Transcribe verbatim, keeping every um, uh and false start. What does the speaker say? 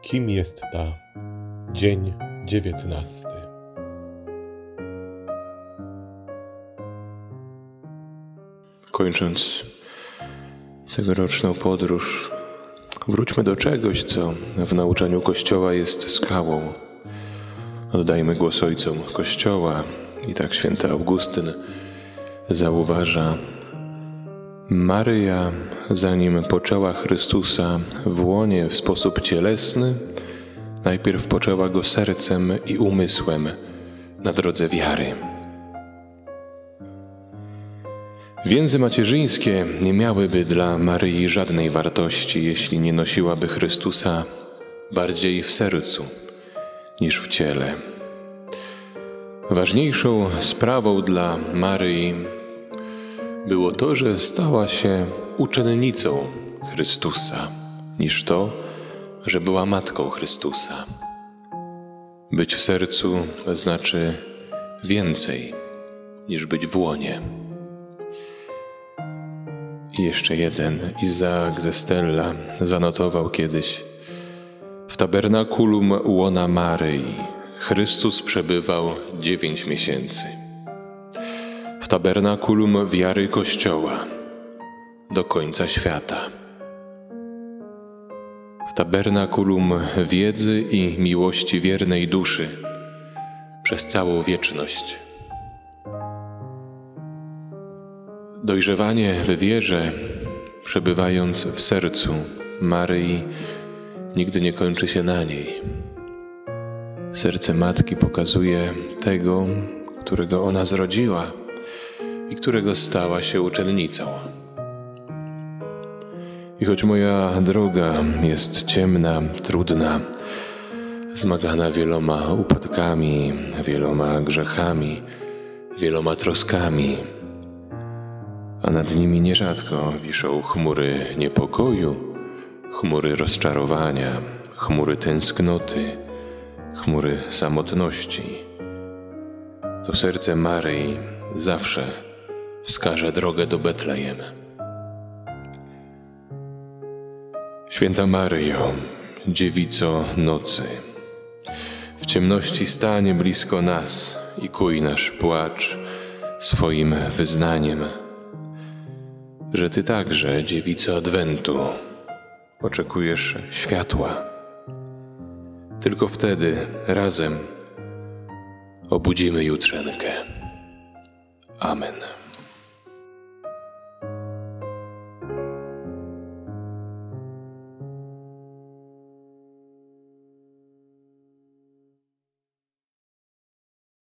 Kim jest ta? Dzień dziewiętnasty. Kończąc tegoroczną podróż, wróćmy do czegoś, co w nauczaniu Kościoła jest skałą. Oddajmy głos ojcom Kościoła i tak święty Augustyn zauważa: Maryja, zanim poczęła Chrystusa w łonie w sposób cielesny, najpierw poczęła Go sercem i umysłem na drodze wiary. Więzy macierzyńskie nie miałyby dla Maryi żadnej wartości, jeśli nie nosiłaby Chrystusa bardziej w sercu niż w ciele. Ważniejszą sprawą dla Maryi było to, że stała się uczennicą Chrystusa, niż to, że była matką Chrystusa. Być w sercu znaczy więcej niż być w łonie. I jeszcze jeden, Izaak ze Stella zanotował kiedyś: w tabernakulum łona Maryi Chrystus przebywał dziewięć miesięcy. W tabernakulum wiary Kościoła do końca świata. W tabernakulum wiedzy i miłości wiernej duszy przez całą wieczność. Dojrzewanie w wierze, przebywając w sercu Maryi, nigdy nie kończy się na niej. Serce Matki pokazuje tego, którego ona zrodziła i którego stała się uczennicą. I choć moja droga jest ciemna, trudna, zmagana wieloma upadkami, wieloma grzechami, wieloma troskami, a nad nimi nierzadko wiszą chmury niepokoju, chmury rozczarowania, chmury tęsknoty, chmury samotności, to serce Maryi zawsze wskaże drogę do Betlejem. Święta Maryjo, dziewico nocy, w ciemności stań blisko nas i kuj nasz płacz swoim wyznaniem, że Ty także, dziewico Adwentu, oczekujesz światła. Tylko wtedy razem obudzimy jutrzenkę. Amen.